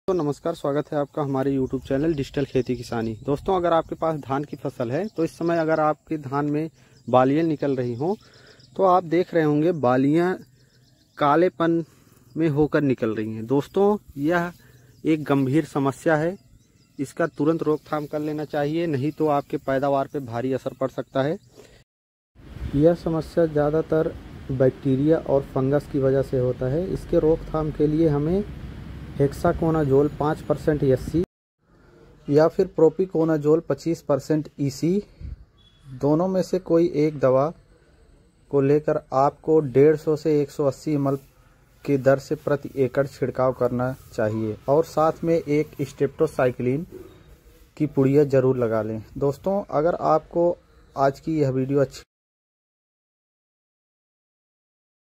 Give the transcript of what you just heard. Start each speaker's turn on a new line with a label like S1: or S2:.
S1: तो नमस्कार, स्वागत है आपका हमारे YouTube चैनल डिजिटल खेती किसानी। दोस्तों, अगर आपके पास धान की फसल है तो इस समय अगर आपके धान में बालियां निकल रही हों तो आप देख रहे होंगे बालियां कालेपन में होकर निकल रही हैं। दोस्तों, यह एक गंभीर समस्या है, इसका तुरंत रोकथाम कर लेना चाहिए, नहीं तो आपके पैदावार पे भारी असर पड़ सकता है। यह समस्या ज़्यादातर बैक्टीरिया और फंगस की वजह से होता है। इसके रोकथाम के लिए हमें हेक्साकोनाजोल 5% एससी या फिर प्रोपिकोनाजोल 25% ईसी, दोनों में से कोई एक दवा को लेकर आपको 150 से 180 ml की दर से प्रति एकड़ छिड़काव करना चाहिए और साथ में एक स्ट्रेप्टोसाइक्लिन की पुड़िया जरूर लगा लें। दोस्तों, अगर आपको आज की यह वीडियो अच्छी